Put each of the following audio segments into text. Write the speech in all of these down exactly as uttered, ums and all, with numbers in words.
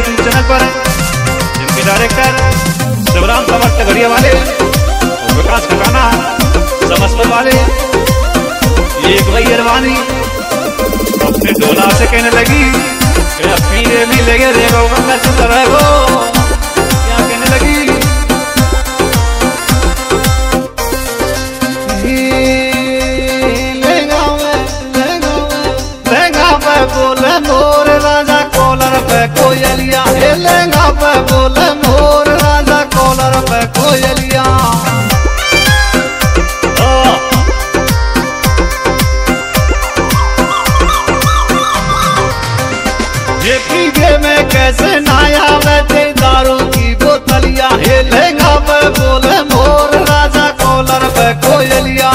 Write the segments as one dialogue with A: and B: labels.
A: YouTube channel पर, जिनके director Shivram समर्थ गढ़िया वाले और विकास खटाना समस्पर वाले। एक भाई अरवानी अपने डोला से कहने लगी पीने भी लगे रेगो मैं सुंदर है वो, क्या कहने लगी
B: बोले मोर राजा कॉलर पे कोयलिया, हे लहंगा पे बोले मोर राजा कॉलर पे कोयलिया। ये पीगे में कैसे नाया बैठे दारू की बोतलिया, हे लहंगा पे बोले मोर राजा कॉलर पे कोयलिया।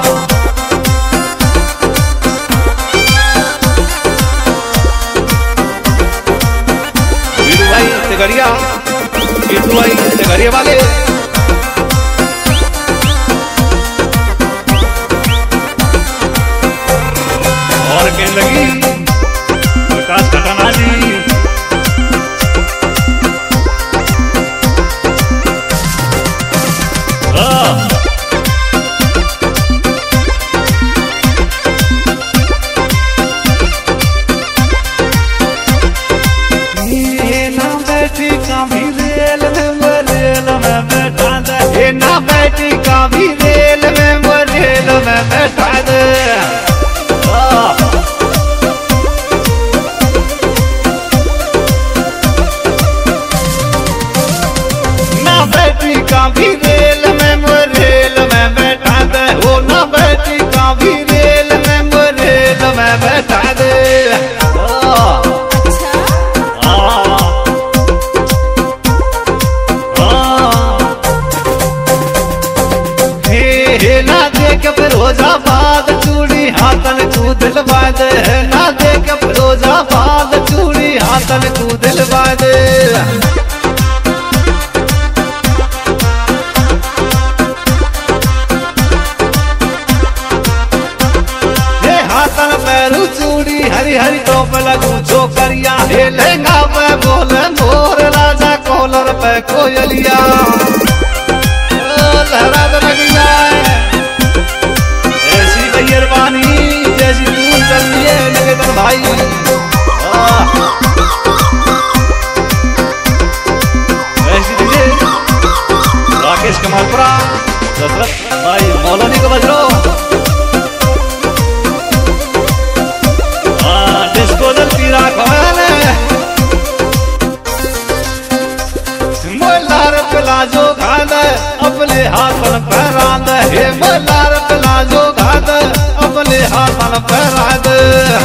A: गड़िया गड़िया वाले और कहने लगी विकास खटाना जी
B: ना बैठी का भी रेल में वो रेल में बैठा दे। ना बैठी का भी रेल में वो रेल में बैठा दे, वो ना बैठी का भी रेल में वो रेल में बैठा दे। ना देख फिरोजाबाद चूड़ी हाथन तू दिलवा दे, ना देख फिरोजाबाद चूड़ी हाथन तू दिलवा दे। हे हाथन पैरू चूड़ी हरी हरी टोप लगू छोकरिया, हे लहंगा पे बोले मोर राजा कॉलर पे कोयलिया। लहरा तो लगी जाए ऐसी गैरबानी जैसी तू चलिए लगे तो भाई। ऐसी तुझे राकेश कमालपुरा दशरथ भाई मौलानी को बजरो डिस्को जलती राखो मोलार प्लाजो खाद अपने हाथन पहरा दे, हे मोलार प्लाजो खाद अपने हाथन पहरा दे।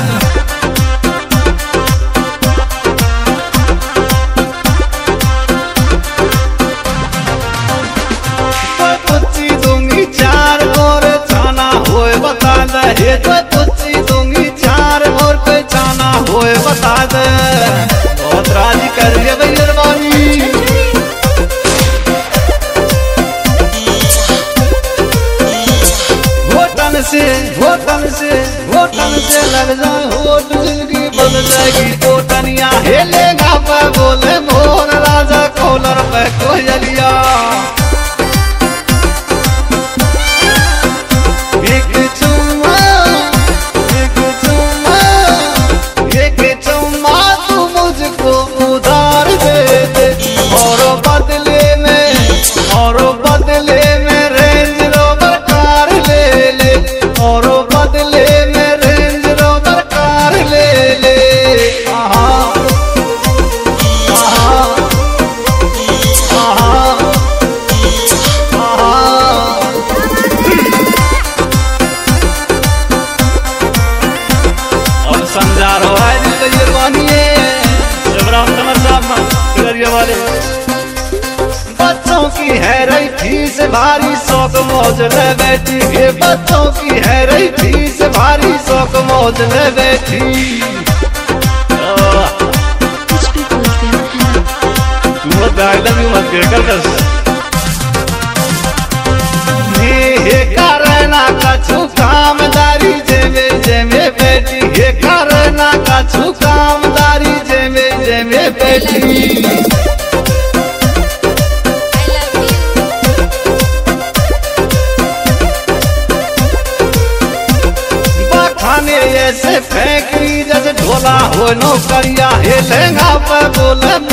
B: तो तुच्ची दूंगी चार और छाना होए बता दे, हे तो तुच्ची दूंगी चार और कोई छाना होए बता दे। बहुत राजी कर रही है भैया से होटल से होटल से लग जाए होट जिंदगी बन जाएगी तो टनिया, हे लेगा पे बोले मोर राजा कॉलर पे कोयलिया। एक चुम्मा एक चुम्मा एक चुम्मा तू मुझको उधार दे दे, और बदले में और बदले में रेंज रोवर कार ले ले, और बदले में रेंज रोवर कार ले ले। आहा आहा आहा आहा।
A: अब समझा रहा है गैरबानी शिवराम समर्थ गढ़िया वाले।
B: बच्चों की है रही फीस भारी शौक मौज ले बैठी, ये बच्चों की है रही फीस भारी शौक मौज ले बैठी।
A: तू मत एकदम मत कर बस
B: हे करना कछु कामदारी जेमे जेमे बेटी, हे करना कछु कामदारी जेमे जेमे बेटी। खाने ऐसे फेंकरी जैसे ढोला हो नौकरिया हे लहंगा पे बोले